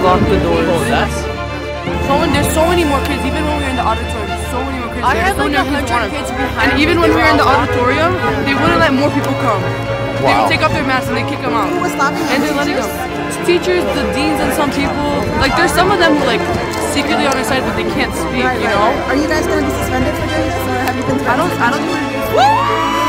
lock the doors. Oh, that's... There's so many more kids, even when we were in the auditorium, so many more kids. I had like 100 kids behind. And even when we were in the auditorium, they wouldn't let more people come. Wow. They would take off their masks and they kick them out. Who was stopping them? And they're letting them. Teachers, the deans, and some people. Like, there's some of them who like secretly on their side, but they can't speak. You know? Are you guys gonna be suspended for doing this, or have you been? I don't think we're.